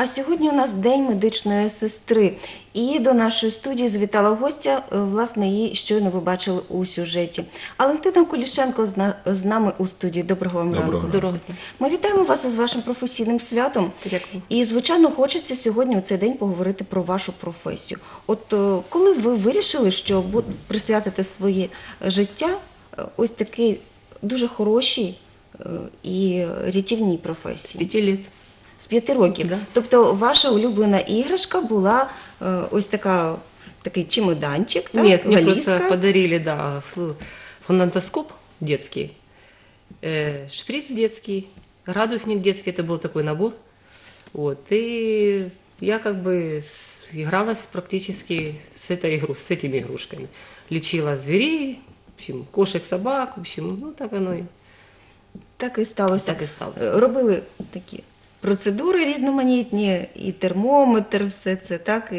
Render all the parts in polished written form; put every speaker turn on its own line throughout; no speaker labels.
А сьогодні у нас День медичної сестри. І до нашої студії завітала гостя, власне, її щойно ви бачили у сюжеті. Валентина Кулішенко з нами у студії. Доброго вам ранку.
Доброго дня.
Ми вітаємо вас із вашим професійним святом.
Дякую.
І, звичайно, хочеться сьогодні у цей день поговорити про вашу професію. От коли ви вирішили, що присвятите своє життя ось такій дуже хорошій і рятівній професії?
5 лет.
З 5 років.
Да.
Тобто ваша улюблена іграшка була ось такий чемоданчик, так?
Нет, мне
валізка.
просто подарили, фонендоскоп детский, шприц детский, градусник детский, это был такой набор. Вот, и я как бы игралась практически с этими игрушками. Лечила зверей, в общем, кошек, собак, в общем, ну так оно и
Так і сталося.
так и стало.
Робили такі процедури різноманітні, і термометр, все це, так,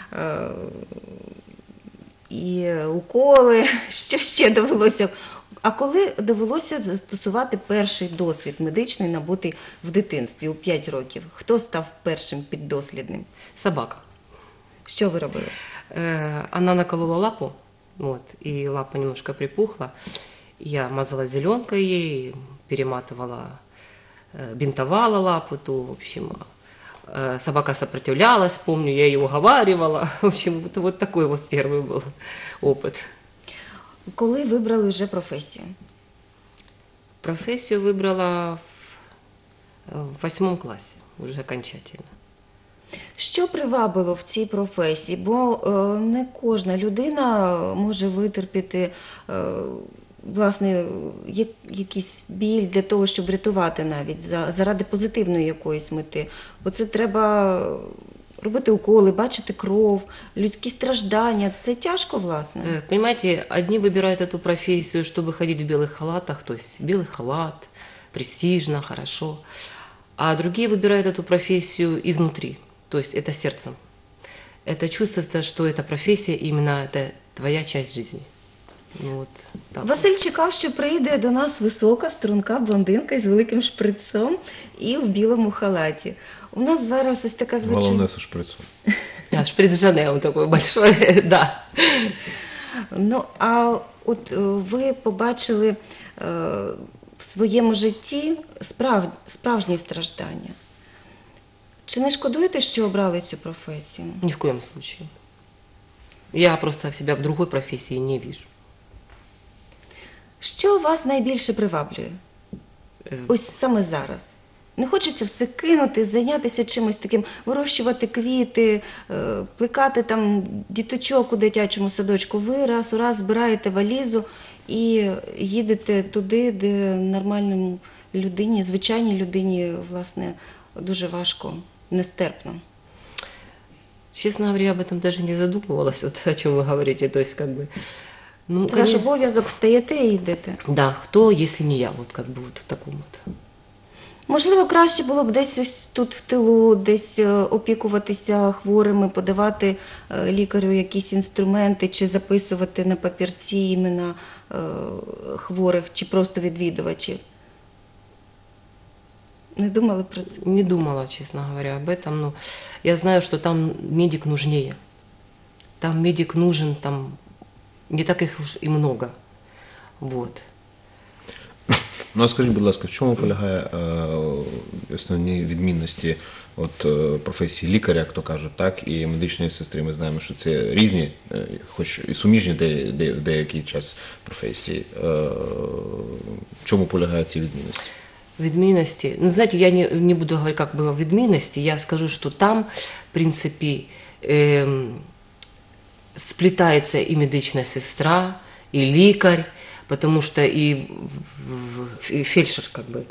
і уколи, що ще довелося. А коли довелося застосувати перший досвід медичний, набутий в дитинстві у 5 років? Хто став першим піддослідним?
Собака.
Що ви робили?
Она наколола лапу, вот, и лапа немножко припухла. Я мазала зеленкой ей, перематывала, бинтовала лапу ту, в общем. Собака сопротивлялась, помню, я ее уговаривала. В общем, вот такой вот первый был опыт.
Коли вибрали вже професію?
Профессию выбрала в 8 классе, уже окончательно.
Що привабило в цій професії? Бо не кожна людина може витерпіти власне якийсь біль для того, щоб врятувати навіть заради позитивної якоїсь мети. Бо це треба робити уколи, бачити кров, людські страждання. Це тяжко, власне.
Понимаете, одни выбирают эту профессию, чтобы ходить в белых халатах, то есть белый халат, престижно, хорошо. А другие выбирают эту профессию изнутри, то есть это сердцем. Это чувствуется, что эта профессия именно это твоя часть жизни. Ну, вот, так.
Василь чекав, що прийде до нас висока, струнка блондинка з великим шприцом і в білому халаті. У нас зараз ось така звичайна...
Головне со шприцом.
Шприц Жанел такой большой, да.
Ну, а от ви побачили в своєму житті справжні страждання. Чи не шкодуєте, що обрали цю професію?
Ни в коем случае. Я просто себя в другой профессии не вижу.
Що вас найбільше приваблює? Ось саме зараз. Не хочеться все кинути, зайнятися чимось таким, вирощувати квіти, плекати там діточок у дитячому садочку. Ви раз у раз збираєте валізу і їдете туди, де нормальній людині, звичайній людині, власне, дуже важко, нестерпно.
Честно говоря, я об этом даже не задумывалась, вот о чем вы говорите. То есть, как бы, ну,
Це ваш обов'язок, встаєте і йдете.
да, кто, если не я, вот как бы вот в таком вот.
Можливо, краще було б десь ось тут в тилу, десь опікуватися хворими, подавати лікарю якісь інструменти, чи записувати на папірці імена хворих, чи просто відвідувачів. Не думали про це?
Не думала, честно говоря, об этом. Но я знаю, что там медик нужнее. Там медик нужен, там не так их уж и много. Вот.
Ну, а скажіть, будь ласка, в чому полягає основні відмінності професії лікаря, як то кажуть, так, і медичної сестри? Ми знаємо, що це різні, хоч і суміжні в деякий час професії. В чому полягає ці відмінності?
Відмінності. Ну, знаете, я не буду говорить, как бы о відмінності. Я скажу, что там, в принципе, сплетается и медичная сестра, и лікар, потому что и фельдшер, как бы,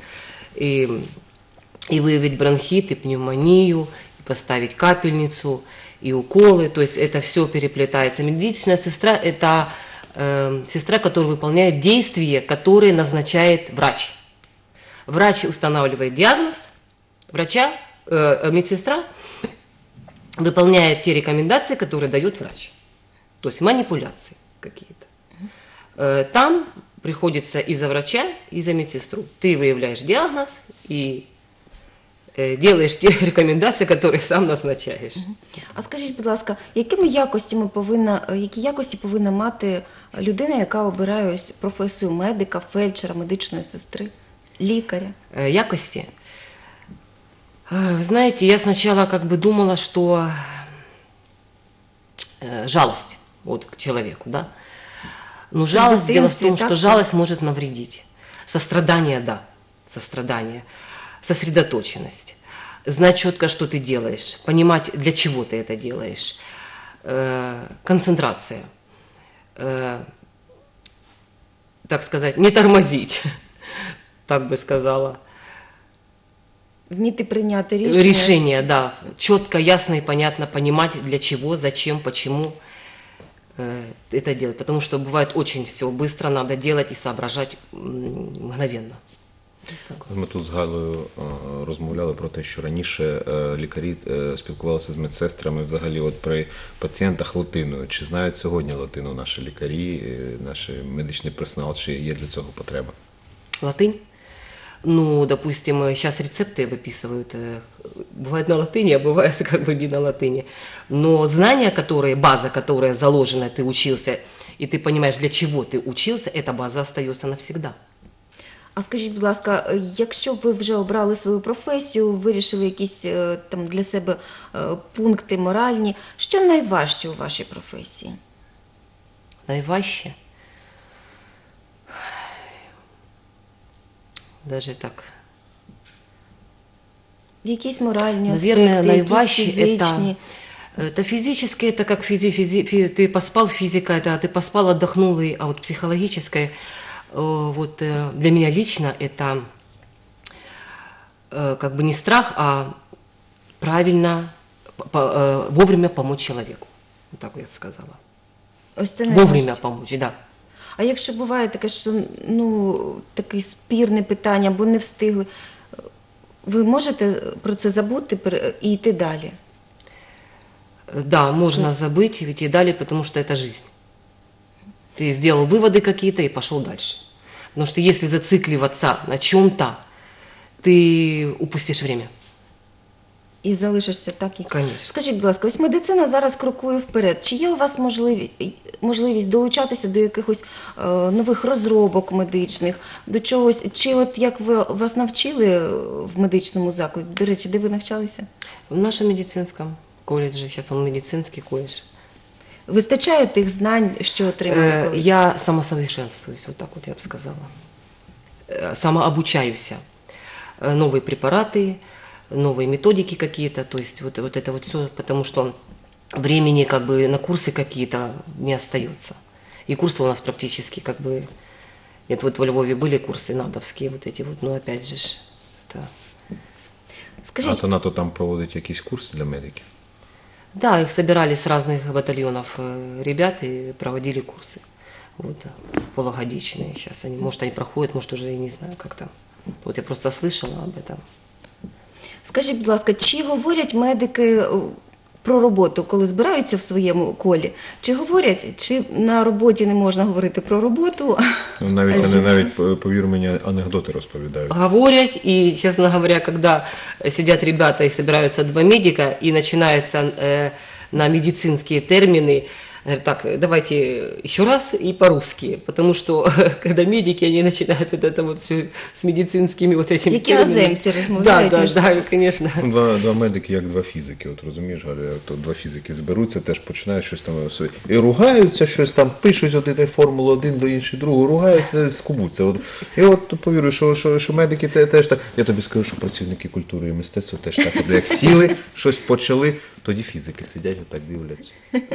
и выявить бронхит, и пневмонию, и поставить капельницу, и уколы, то есть это все переплетается. Медичная сестра – это сестра, которая выполняет действия, которые назначает врач. Врач устанавливает диагноз, медсестра выполняет те рекомендации, которые дает врач. То есть манипуляции какие-то. Там приходится и за врача, и за медсестру. Ты выявляешь диагноз, и делаешь те рекомендации, которые сам назначаешь.
А скажіть, будь ласка, які якості повинна мати людина, яка обирає ось професію медика, фельдшера, медичної сестри, лікаря?
Якости? Вы знаете, я сначала как бы думала, что жалость вот к человеку, да. Но жалость, дело в том, что жалость может навредить. Сострадание, да, сострадание, сосредоточенность. Знать четко, что ты делаешь, понимать, для чего ты это делаешь. Концентрация. Так сказать, не тормозить, так бы сказала.
Вміти прийняти рішення.
Решение, да. Четко, ясно и понятно понимать, для чего, зачем, почему это делать. Потому что бывает очень все быстро, надо делать и соображать мгновенно.
Ми тут з Галою розмовляли про те, що раніше лікарі спілкувалися з медсестрами взагалі от при пацієнтах латиною. Чи знають сьогодні латину наші лікарі, наш медичний персонал, чи є для цього потреба?
Латынь? Ну, допустим, сейчас рецепты выписывают, бывает на латыни, а бывает как бы не на латыни. Но знания, которые, база, которая заложена, ты учился, и ты понимаешь, для чего ты учился, эта база остается навсегда.
А скажіть, будь ласка, якщо ви вже обрали свою професію, вирішили якісь там для себе пункти моральні, що найважче у вашій професії?
Найважче? Даже так.
Якісь моральні
Наверное,
аспекти, якісь
найважче
фізичні?
это физическое, это как ты поспал, физика, это ты поспал, отдохнул, а вот психологическое, вот для меня лично это как бы не страх, а правильно, вовремя помочь человеку. Вот так я бы сказала.
Ось це
Вовремя
найважче.
помочь, да.
А якщо буває таке, що таке спірне питання, або не встигли, ви можете про це забути і йти далі?
Да, можно забыть, ведь и далее, потому что это жизнь. Ты сделал выводы какие-то и пошел дальше. Потому что если зацикливаться на чем-то, ты упустишь время.
І залишишся так, як...
Конечно.
Скажіть, будь ласка, ось медицина зараз крокує вперед. Чи є у вас можливість долучатися до якихось нових розробок медичних, до чогось? Чи от як вас навчили в медичному закладі? До речі, де ви навчалися?
В нашем медицинском колледже, сейчас он медицинский колледж.
Вистачає тих знань, що отримали колись?
Я самосовершенствуюсь, вот так вот я бы сказала. Самообучаюсь. Новые препараты, новые методики какие-то, то есть вот это вот все, потому что времени как бы на курсы какие-то не остается. И курсы у нас практически как бы... Нет, вот во Львове были курсы надовские вот эти вот, но опять же... Это...
Скажіть,
А НАТО там проводить якісь курси для медиків?
Да, их собирали с разных батальонов ребят и проводили курсы. Вот, полугодичные сейчас они. Может, они проходят, может, уже, я не знаю, как там. Вот я просто слышала об этом.
скажіть, будь ласка, чи говорять медики про роботу, коли збираються в своєму колі? Чи говорять, чи на роботі не можна говорити про роботу?
Навіть вони навіть, повір мені, анекдоти розповідають.
Говорят, и, честно говоря, когда сидят ребята и собираются два медика, и начинаются на медицинские термины, говорят, так, давайте еще раз и по-русски, потому что когда медики, они начинают вот это вот все с медицинскими вот этими
Які іноземці розмовляють
Да,
між
да,
собою.
да, конечно.
Два медики, як два фізики, от розумієш, Галя, як то два фізики зберуться, теж починають щось там собі і ругаються, щось там пишуть один формулу один до іншої, другу ругаються, скубуться. От. І от повірю, що медики теж так. Я тобі скажу, що працівники культури і мистецтва теж так. Як сіли, щось почали, тоді фізики сидять, отак дивляться.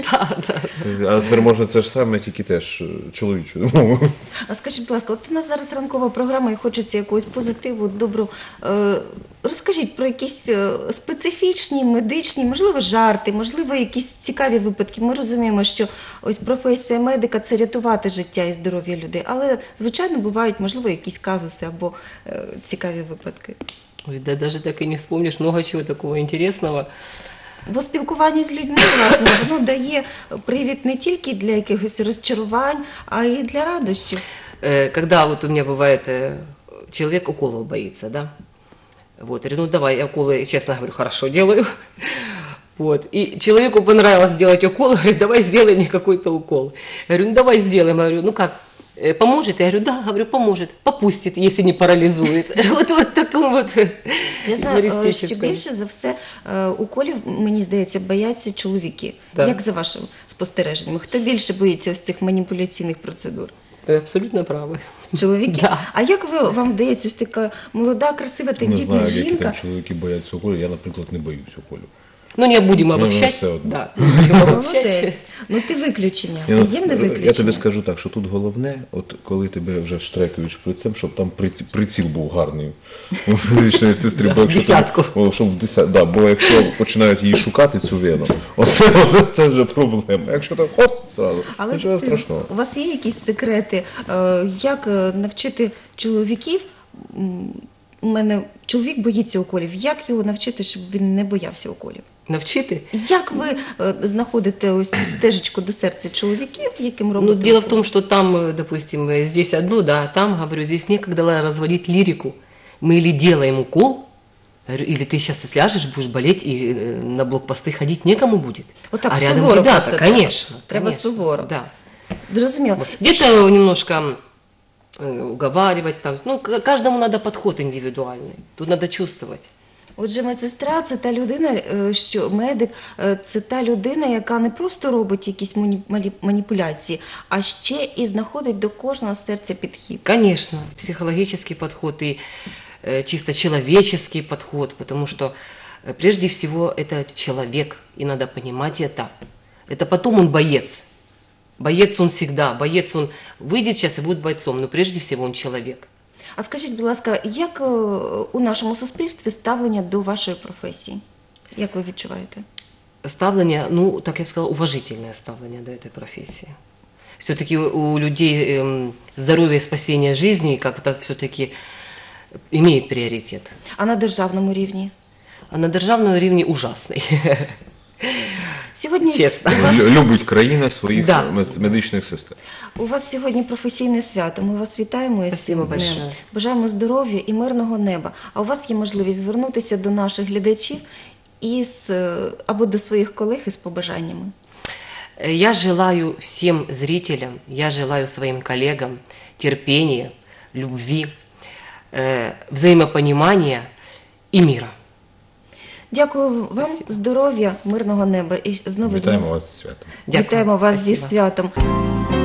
А тепер можна це ж саме, тільки теж чоловічою мовою.
А скажіть, будь ласка, от у нас зараз ранкова програма і хочеться якогось позитиву, добру. Розкажіть про якісь специфічні, медичні, можливо, жарти, можливо, якісь цікаві випадки. Ми розуміємо, що ось професія медика – це рятувати життя і здоров'я людей. Але, звичайно, бувають, можливо, якісь казуси або цікаві випадки.
Ой, да даже так и не вспомнишь, много чего такого интересного.
Бо спілкування з людьми, власне, воно дає привід не тільки для якихось розчарувань, а й для радощів.
Когда вот у меня бывает, человек уколов боится, да, Вот, я говорю, ну давай, я уколы, честно говорю, хорошо делаю. Вот. И человеку понравилось сделать укол, говорит, давай сделай мне какой-то укол. Я говорю, ну давай сделаем. Я говорю, ну как, поможет? Я говорю, да, говорю, поможет. Попустит, если не парализует. Вот в таком вот
Я знаю, що
юмористическом.
більше за все уколів, мені здається, бояться чоловіки.
Так.
Як за вашим спостереженням? Хто більше боїться ось цих маніпуляційних процедур?
Вы абсолютно правы.
Чоловіки?
Да.
А як вам вдається ось така молода, красива,
Не
тендітна
знаю, які
жінка?
там чоловіки бояться уколів. Я, наприклад, не боюся уколів.
Ну, не будем
Ну,
обобщать.
все одно.
Да, не будем обобщать.
Молодець. Ну ти виключення.
Я,
Таємне виключення.
я тобі скажу так, що тут головне, от коли тебе вже штрекають шприцем, щоб там приціл був гарний у медичної сестри. Бо якщо
Десятку.
Там, щоб в да, бо якщо починають її шукати, цю вену, це вже проблема. Якщо так, хоп, зразу,
Але
нічого страшного.
у вас є якісь секрети, як навчити чоловіків? У мене чоловік боїться уколів. Як його навчити, щоб він не боявся уколів?
Навчити?
Як ви знаходите ось цю стежечку до серця чоловіків, яким робите?
Ну, дело в
укол?
том, что там, допустим, здесь одно, да, а там, говорю, здесь некогда разводить лирику. Мы или делаем укол, говорю, или ты сейчас сляжешь, будешь болеть, и на блокпосты ходить некому будет.
Вот так
а рядом
суворо
ребята,
просто
конечно.
треба
конечно,
суворо.
Да.
Зрозуміло.
Где-то немножко уговаривать, там, ну, каждому надо подход индивидуальный. Тут надо чувствовать.
Отже, медсестра – це та людина, що медик – це та людина, яка не просто робить якісь маніпуляції, а ще і знаходить до кожного серця підхід.
Конечно, психологический подход и чисто человеческий подход, потому что прежде всего это человек, и надо понимать это. Это потом он боец. Боец он всегда, боец он выйдет сейчас и будет бойцом, но прежде всего он человек.
А скажіть, будь ласка, як у нашому суспільстві ставлення до вашої професії? Як ви відчуваєте?
Ставление, ну, так я бы сказала, уважительное ставление до этой профессии. Все-таки у людей здоровье и спасение жизни как-то все-таки имеет приоритет.
А на державному рівні?
А на державном уровне ужасный.
Сьогодні
Чесно.
Любить країна своїх
Да.
медичних сестер.
У вас сьогодні професійне свято. Ми вас вітаємо із
Спасибо
цим днем.
большое.
Бажаємо здоров'я і мирного неба. А у вас є можливість звернутися до наших глядачів або до своїх колег із побажаннями.
Я желаю всем зрителям, я желаю своим коллегам терпения, любви, взаимопонимания и мира.
Дякую вам,
Спасибо.
здоров'я, мирного неба і знову
Вітаємо вас зі святом.
Дякую.
Вітаємо вас зі
Спасибо.
святом.